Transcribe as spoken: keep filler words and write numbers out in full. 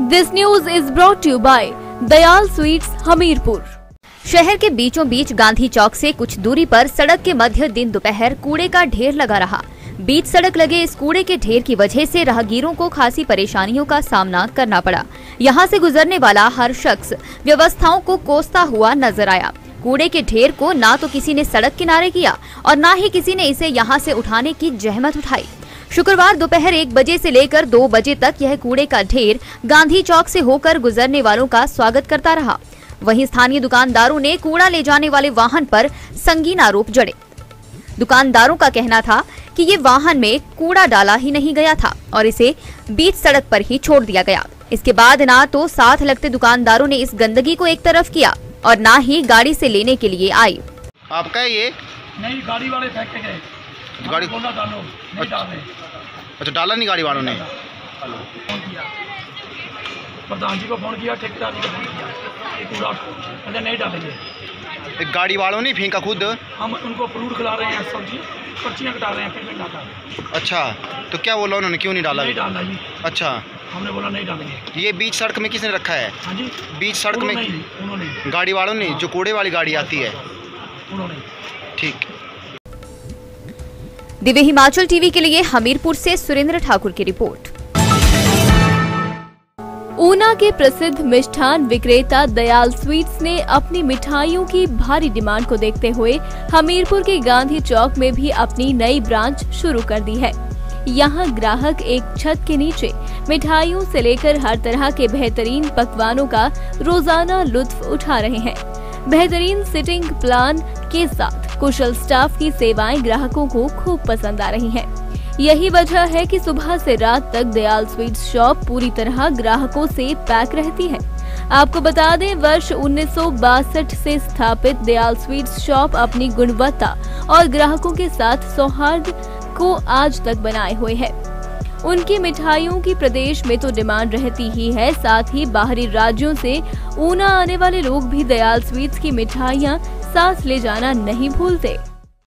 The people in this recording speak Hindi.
This news is brought you by Dayal sweets Hamirpur. शहर के बीचों बीच गांधी चौक से कुछ दूरी पर सड़क के मध्य दिन दोपहर कूड़े का ढेर लगा रहा। बीच सड़क लगे इस कूड़े के ढेर की वजह से राहगीरों को खासी परेशानियों का सामना करना पड़ा। यहां से गुजरने वाला हर शख्स व्यवस्थाओं को कोसता हुआ नजर आया। कूड़े के ढेर को ना तो किसी ने सड़क किनारे किया और ना ही किसी ने इसे यहां से उठाने की जहमत उठाई। शुक्रवार दोपहर एक बजे से लेकर दो बजे तक यह कूड़े का ढेर गांधी चौक से होकर गुजरने वालों का स्वागत करता रहा। वहीं स्थानीय दुकानदारों ने कूड़ा ले जाने वाले वाहन पर संगीन आरोप जड़े। दुकानदारों का कहना था कि ये वाहन में कूड़ा डाला ही नहीं गया था और इसे बीच सड़क पर ही छोड़ दिया गया। इसके बाद ना तो साथ लगते दुकानदारों ने इस गंदगी को एक तरफ किया और ना ही गाड़ी से लेने के लिए आई। आपका ये नहीं, गाड़ी वाले फेंक के गए। गाड़ी बोला डालो, नहीं डाल रहे। अच्छा, डाला नहीं गाड़ी वालों ने? फोन किया, प्रधान जी को फोन किया, ठेकेदार जी को फोन किया, ये कूड़ा अच्छा नहीं डालेंगे। एक गाड़ी वालों ने फेंका खुद? हम उनको फ्रूट खिला रहे हैं, सब्जी पर्चियाँ कटा रहे हैं, फिर नहीं डाला। अच्छा, तो क्या बोला उन्होंने, क्यों नहीं डाला? नहीं डालना जी। अच्छा, हमने बोला नहीं डालेंगे। ये बीच सड़क में किसने रखा है? हाँ जी, बीच सड़क में उन्होंने, गाड़ी वालों ने, जो कूड़े वाली गाड़ी आती है उन्होंने। ठीक। दिव्य हिमाचल टीवी के लिए हमीरपुर से सुरेंद्र ठाकुर की रिपोर्ट। ऊना के प्रसिद्ध मिष्ठान विक्रेता दयाल स्वीट्स ने अपनी मिठाइयों की भारी डिमांड को देखते हुए हमीरपुर के गांधी चौक में भी अपनी नई ब्रांच शुरू कर दी है। यहाँ ग्राहक एक छत के नीचे मिठाइयों से लेकर हर तरह के बेहतरीन पकवानों का रोजाना लुत्फ उठा रहे हैं। बेहतरीन सिटिंग प्लान के साथ कुशल स्टाफ की सेवाएं ग्राहकों को खूब पसंद आ रही हैं। यही वजह है कि सुबह से रात तक दयाल स्वीट्स शॉप पूरी तरह ग्राहकों से पैक रहती है। आपको बता दें, वर्ष उन्नीस सौ बासठ से स्थापित दयाल स्वीट्स शॉप अपनी गुणवत्ता और ग्राहकों के साथ सौहार्द को आज तक बनाए हुए है। उनकी मिठाइयों की प्रदेश में तो डिमांड रहती ही है, साथ ही बाहरी राज्यों से ऊना आने वाले लोग भी दयाल स्वीट्स की मिठाइयां साथ ले जाना नहीं भूलते।